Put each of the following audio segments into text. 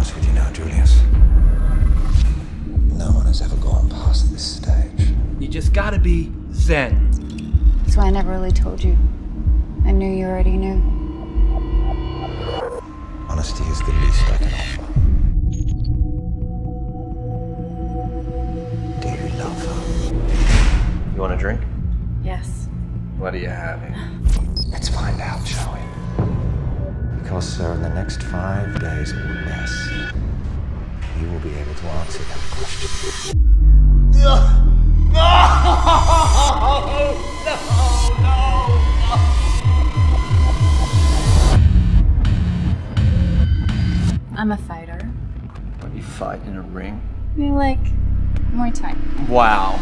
honest with you now, Julius. No one has ever gone past this stage. You just gotta be zen. That's why I never really told you. I knew you already knew. Honesty is the least I can offer. Do you love her? You want a drink? Yes. What are you having? Let's find out, shall we? Because, sir, in the next 5 days or less, you will be able to answer that question. I'm a fighter. What, you fight in a ring? You like Muay Thai. Wow.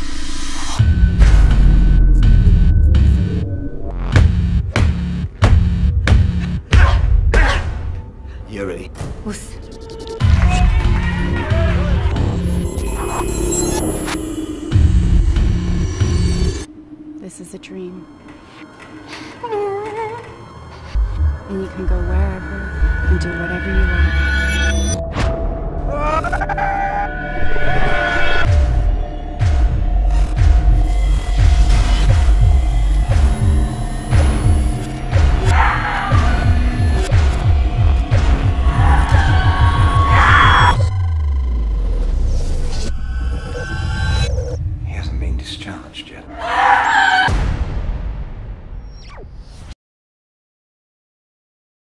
You ready? Oos. This is a dream. And you can go wherever and do whatever you want.